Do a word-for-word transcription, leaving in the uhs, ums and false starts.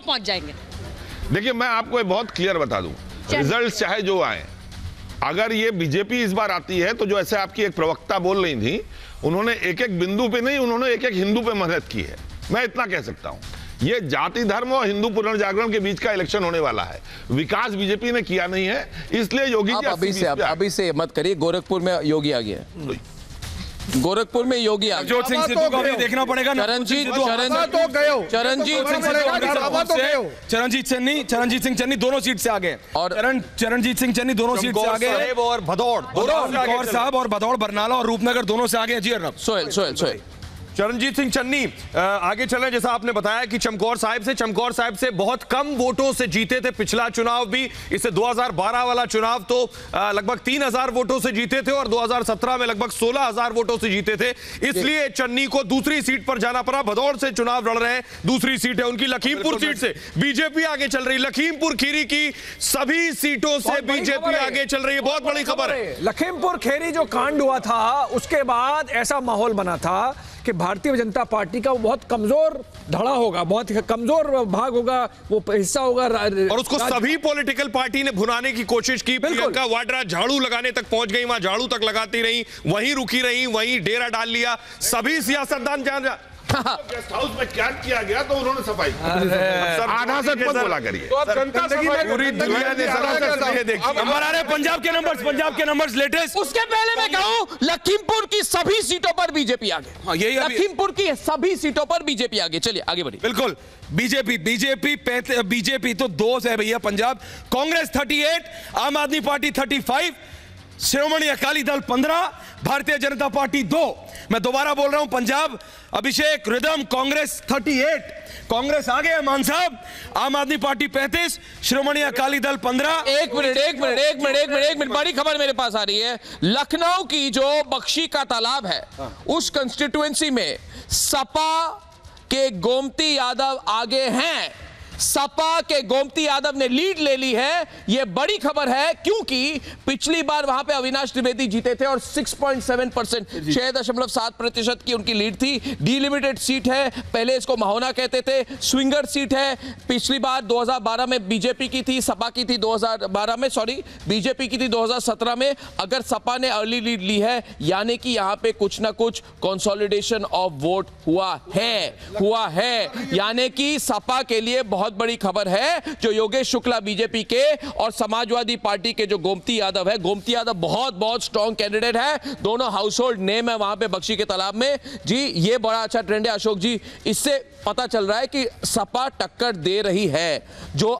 पहुंच जाएंगे। देखिए, मैं आपको एक बहुत क्लियर बता दूं, रिजल्ट चाहे जो आए, अगर ये बीजेपी इस बार आती है तो जो ऐसे आपकी एक प्रवक्ता बोल रही थी, उन्होंने एक एक बिंदु पे नहीं, उन्होंने एक एक हिंदू पे मेहनत की है। मैं इतना कह सकता हूं, ये जाति धर्म और हिंदू पुनर्जागरण के बीच का इलेक्शन होने वाला है। विकास बीजेपी ने किया नहीं है, इसलिए योगी जी अभी से अभी से मत करिए। गोरखपुर में योगी आ गया है, गोरखपुर में योगी आ गया। नवजोत सिंह सिद्धू को भी देखना पड़ेगा। चरणजीत चरणजीत चरणजीत चरणजीत चन्नी चरणजीत सिंह चन्नी दोनों सीट से आगे, और चरण चरणजीत सिंह चन्नी दोनों सीट से आगे, और भदौड़ चमकौर साहब और भदौड़ बरनाला और रूपनगर दोनों से आगे। जी अर्नब। सोहेल सोहेल सोहेल चरणजीत सिंह चन्नी आगे चलें। जैसा आपने बताया कि चमकौर साहिब से चमकौर साहिब से बहुत कम वोटों से जीते थे पिछला चुनाव भी, इससे दो हज़ार बारह वाला चुनाव तो लगभग तीन हज़ार वोटों से जीते थे और दो हज़ार सत्रह में लगभग सोलह हज़ार वोटों से जीते थे, इसलिए चन्नी को दूसरी सीट पर जाना पड़ा। भदौड़ से चुनाव लड़ रहे हैं, दूसरी सीट है उनकी लखीमपुर सीट से बीजेपी आगे चल रही। लखीमपुर खीरी की सभी सीटों से बीजेपी आगे चल रही है, बहुत बड़ी खबर है। लखीमपुर खीरी जो कांड हुआ था, उसके बाद ऐसा माहौल बना था कि भारतीय जनता पार्टी का वो बहुत कमजोर धड़ा होगा, बहुत कमजोर भाग होगा, वो हिस्सा होगा, और उसको सभी पॉलिटिकल पार्टी ने भुनाने की कोशिश की। प्रियंका वाड्रा झाड़ू लगाने तक पहुंच गई, वहां झाड़ू तक लगाती रही, वहीं रुकी रही, वहीं डेरा डाल लिया। सभी सियासतदान जान जा गेस्ट हाउस में क्या किया गया तो उन्होंने सफाई आधा से मत बोला करिए। तो अब जनता पूरी दुनिया ने सरासर देखी। नंबर आ रहे पंजाब के नंबर्स, पंजाब के नंबर्स लेटेस्ट। उसके पहले मैं कहूं, लखीमपुर की सभी सीटों पर बीजेपी आगे। हाँ, यही लखीमपुर की सभी सीटों पर बीजेपी आगे। चलिए आगे बढ़िए। बिल्कुल, बीजेपी बीजेपी बीजेपी तो दो है भैया। पंजाब कांग्रेस अड़तीस, आम आदमी पार्टी पैंतीस, श्रोमणी अकाली दल पंद्रह, भारतीय जनता पार्टी दो। मैं दोबारा बोल रहा हूं, पंजाब अभिषेक रिदम कांग्रेस अड़तीस, कांग्रेस आगे है मान साहब, आम आदमी पार्टी पैंतीस, श्रोमणी अकाली दल पंद्रह। एक मिनट एक मिनट एक मिनट एक मिनट एक मिनट बड़ी खबर मेरे पास आ रही है। लखनऊ की जो बख्शी का तालाब है, उस कंस्टिट्यूएंसी में सपा के गोमती यादव आगे हैं। सपा के गोमती यादव ने लीड ले ली है, यह बड़ी खबर है, क्योंकि पिछली बार वहां पे अविनाश त्रिवेदी जीते थे और छह पॉइंट सात परसेंट छह दशमलव सात प्रतिशत की उनकी लीड थी। डीलिमिटेड सीट है, पहले इसको महोना कहते थे, स्विंगर सीट है। पिछली बार दो हज़ार बारह में बीजेपी की थी, सपा की थी दो हज़ार बारह में, सॉरी बीजेपी की थी दो हज़ार सत्रह में। अगर सपा ने अर्ली लीड ली है, यानी कि यहां पे कुछ ना कुछ कंसोलिडेशन ऑफ वोट हुआ है हुआ है यानी कि सपा के लिए बहुत बहुत बड़ी खबर है। जो योगेश शुक्ला बीजेपी के और समाजवादी पार्टी के जो गोमती यादव है, गोमती यादव बहुत बहुत स्ट्रॉन्ग कैंडिडेट है, दोनों हाउस होल्ड नेम है वहां पे बख्शी के तालाब में। जी ये बड़ा अच्छा ट्रेंड है अशोक जी, इससे पता चल रहा है कि सपा टक्कर दे रही है। जो